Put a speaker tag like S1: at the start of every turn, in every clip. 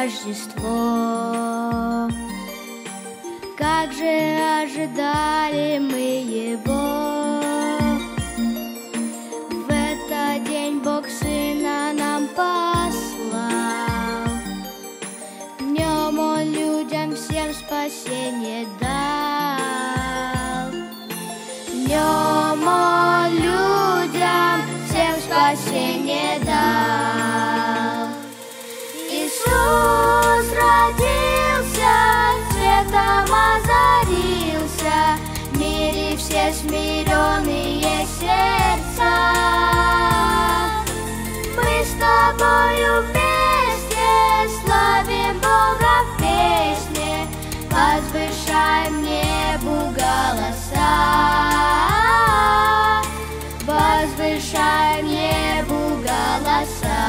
S1: Рождество. Как же ожидали мы его. В этот день Бог Сына нам послал. В нем Он людям всем спасение дал. В нем Он людям всем спасение дал. Иисус родился, светом озарился, в мире все смиренные сердца. Мы с тобою вместе славим Бога в песне, возвышаем небу голоса, возвышаем небу голоса.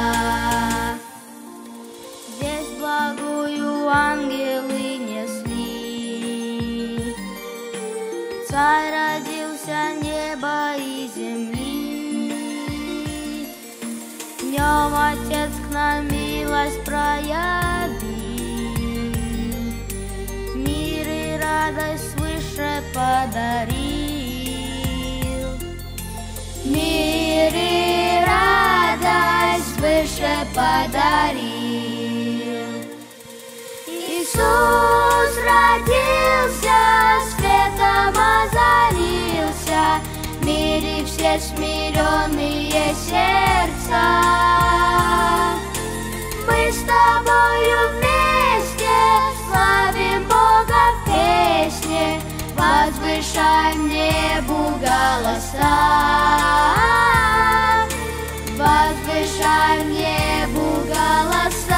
S1: Здесь благую ангелы несли, Царь родился неба и земли. В нем Отец к нам милость проявил, мир и радость свыше подарил. Мир и радость свыше подарил. Иисус родился, светом озарился, в мире все смиренные сердца. Мы с тобою вместе славим Бога в песне, возвышаем небу голоса, возвышаем небу голоса.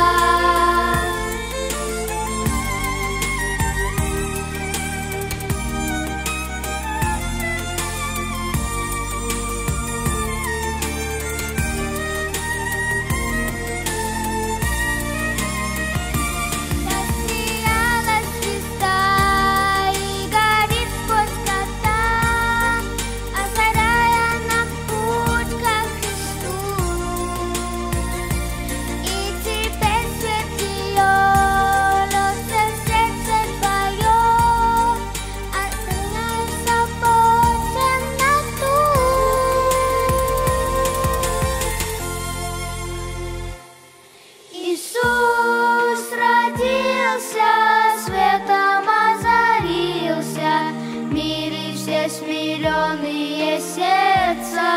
S1: Иисус родился, светом озарился, в мире все смиренные сердца.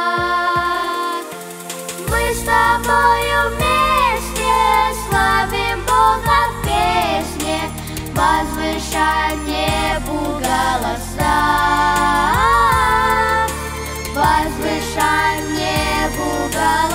S1: Мы с тобою вместе славим Бога в песне, возвышаем небу голоса, возвышаем небу голоса.